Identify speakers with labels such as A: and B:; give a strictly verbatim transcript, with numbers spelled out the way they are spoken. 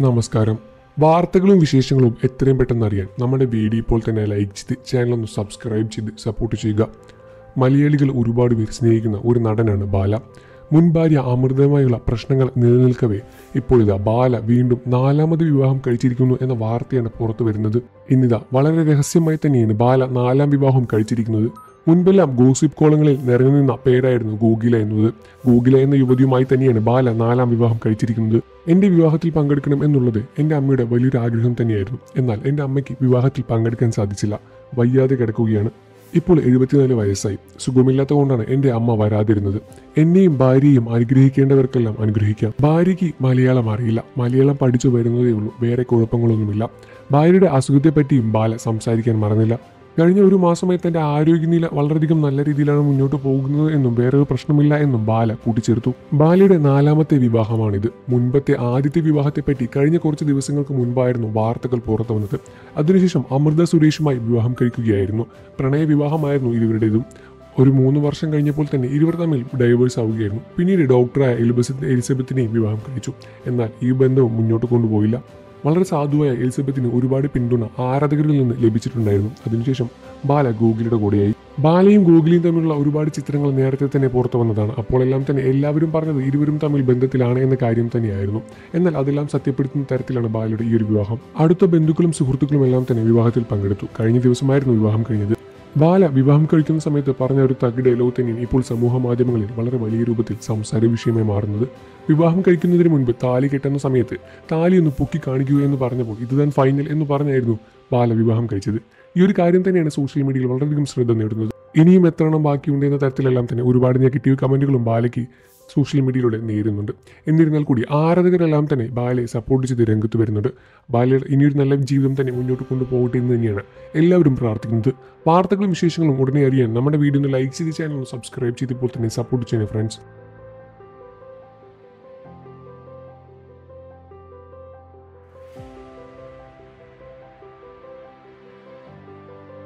A: നമസ്കാരം. വാർത്തകളും വിശേഷങ്ങളും എത്രയും പെട്ടെന്ന് അറിയാൻ നമ്മുടെ വീഡിയോ ഇപ്പോൾ തന്നെ ലൈക്ക് ചെയ്ത് ചാനൽ ഒന്ന് സബ്സ്ക്രൈബ് ചെയ്ത് സപ്പോർട്ട് ചെയ്യുക. മലയാളികൾ ഒരുപാട് പേര് സ്നേഹിക്കുന്ന ഒരു നടനാണ് ബാല. മുൻ ഭാര്യ അമൃതയുമായുള്ള പ്രശ്നങ്ങൾ നിലനിൽക്കവേ ഇപ്പോൾ ഇതാ ബാല വീണ്ടും നാലാമത് വിവാഹം കഴിച്ചിരിക്കുന്നു എന്ന വാർത്തയാണ് പുറത്തു വരുന്നത്. ഇന്നിതാ വളരെ രഹസ്യമായി തന്നെയാണ് ബാല നാലാം വിവാഹം കഴിച്ചിരിക്കുന്നത്. മുൻപെല്ലാം ഗോസിപ്പ് കോളങ്ങളിൽ നിറഞ്ഞു നിന്ന പേരായിരുന്നു ഗൂഗില എന്നത്. ഗൂഗില എന്ന യുവതിയുമായി തന്നെയാണ് ബാല നാലാം വിവാഹം കഴിച്ചിരിക്കുന്നത്. എൻ്റെ വിവാഹത്തിൽ പങ്കെടുക്കണം എന്നുള്ളത് എൻ്റെ അമ്മയുടെ വലിയൊരു ആഗ്രഹം തന്നെയായിരുന്നു. എന്നാൽ എൻ്റെ അമ്മയ്ക്ക് വിവാഹത്തിൽ പങ്കെടുക്കാൻ സാധിച്ചില്ല. വയ്യാതെ കിടക്കുകയാണ്. ഇപ്പോൾ എഴുപത്തിനാല് വയസ്സായി. സുഖമില്ലാത്ത കൊണ്ടാണ് എൻ്റെ അമ്മ വരാതിരുന്നത്. എന്നെയും ഭാര്യയും അനുഗ്രഹിക്കേണ്ടവർക്കെല്ലാം അനുഗ്രഹിക്കാം. ഭാര്യയ്ക്ക് മലയാളം അറിയില്ല. മലയാളം പഠിച്ചു വരുന്നതേ ഉള്ളൂ. വേറെ കുഴപ്പങ്ങളൊന്നുമില്ല. ഭാര്യയുടെ അസുഖത്തെപ്പറ്റിയും ബാല സംസാരിക്കാൻ മറന്നില്ല. കഴിഞ്ഞ ഒരു മാസമായി തന്റെ ആരോഗ്യനില വളരെയധികം നല്ല രീതിയിലാണ് മുന്നോട്ട് പോകുന്നത് എന്നും വേറെ ഒരു പ്രശ്നമില്ല എന്നും ബാല കൂട്ടിച്ചേർത്തു. ബാലയുടെ നാലാമത്തെ വിവാഹമാണിത്. മുൻപത്തെ ആദ്യത്തെ വിവാഹത്തെപ്പറ്റി കഴിഞ്ഞ കുറച്ച് ദിവസങ്ങൾക്ക് മുൻപായിരുന്നു വാർത്തകൾ പുറത്തു വന്നത്. അതിനുശേഷം അമൃത സുരേഷുമായി വിവാഹം കഴിക്കുകയായിരുന്നു. പ്രണയ വിവാഹമായിരുന്നു ഇരുവരുടേതും. ഒരു മൂന്ന് വർഷം കഴിഞ്ഞപ്പോൾ തന്നെ ഇരുവർ തമ്മിൽ ഡൈവേഴ്സ് ആവുകയായിരുന്നു. പിന്നീട് ഡോക്ടറായ എലിസബത്ത് എലിസബത്തിനെയും വിവാഹം കഴിച്ചു. എന്നാൽ ഈ ബന്ധവും മുന്നോട്ട് കൊണ്ടുപോയില്ല. വളരെ സാധുവായ എലിസബത്തിന് ഒരുപാട് പിന്തുണ ആരാധകരിൽ നിന്ന് ലഭിച്ചിട്ടുണ്ടായിരുന്നു. അതിനുശേഷം ബാല ഗൂഗിളിയുടെ കൂടെയായി. ബാലയും ഗൂഗിളിയും തമ്മിലുള്ള ഒരുപാട് ചിത്രങ്ങൾ നേരത്തെ തന്നെ പുറത്തു വന്നതാണ്. അപ്പോഴെല്ലാം തന്നെ എല്ലാവരും പറഞ്ഞത് ഇരുവരും തമ്മിൽ ബന്ധത്തിലാണ് എന്ന കാര്യം തന്നെയായിരുന്നു. എന്നാൽ അതെല്ലാം സത്യപ്പെടുത്തുന്ന തരത്തിലാണ് ബാലയുടെ ഈ ഒരു വിവാഹം. അടുത്ത ബന്ധുക്കളും സുഹൃത്തുക്കളും എല്ലാം തന്നെ വിവാഹത്തിൽ പങ്കെടുത്തു. കഴിഞ്ഞ ദിവസമായിരുന്നു വിവാഹം കഴിഞ്ഞത്. ബാല വിവാഹം കഴിക്കുന്ന സമയത്ത് പറഞ്ഞ ഒരു തഗ് ഡയലോഗ് തന്നെയാണ് ഇപ്പോൾ സമൂഹ മാധ്യമങ്ങളിൽ വളരെ വലിയ രൂപത്തിൽ സംസാര വിഷയമായി മാറുന്നത്. വിവാഹം കഴിക്കുന്നതിന് മുൻപ് താലി കെട്ടുന്ന സമയത്ത് താലി ഒന്ന് പൊക്കി കാണിക്കൂ എന്ന് പറഞ്ഞപ്പോൾ ഇത് താൻ ഫൈനൽ എന്ന് പറഞ്ഞായിരുന്നു ബാല വിവാഹം കഴിച്ചത്. ഈ ഒരു കാര്യം തന്നെയാണ് സോഷ്യൽ മീഡിയയിൽ വളരെയധികം ശ്രദ്ധ നേടുന്നത്. ഇനിയും എത്ര എണ്ണം ബാക്കിയുണ്ട് എന്ന തരത്തിലെല്ലാം തന്നെ ഒരുപാട് നെഗറ്റീവ് കമന്റുകളും ബാലയ്ക്ക് സോഷ്യൽ മീഡിയയിലൂടെ നേരുന്നുണ്ട്. എന്നിരുന്നാൽ കൂടി ആരാധകരെല്ലാം തന്നെ ബാലയെ സപ്പോർട്ട് ചെയ്ത് രംഗത്ത് വരുന്നുണ്ട്. ബാലയുടെ ഇനിയൊരു നല്ല ജീവിതം തന്നെ മുന്നോട്ട് കൊണ്ടുപോകട്ടെ എന്ന് തന്നെയാണ് എല്ലാവരും പ്രാർത്ഥിക്കുന്നത്. വാർത്തകളും വിശേഷങ്ങളും ഉടനെ അറിയാൻ നമ്മുടെ വീഡിയോ ഒന്ന് ലൈക്ക് ചെയ്ത് ചാനൽ ഒന്ന് സബ്സ്ക്രൈബ് ചെയ്തപ്പോൾ തന്നെ സപ്പോർട്ട് ചെയ്യുന്ന ഫ്രണ്ട്സ്.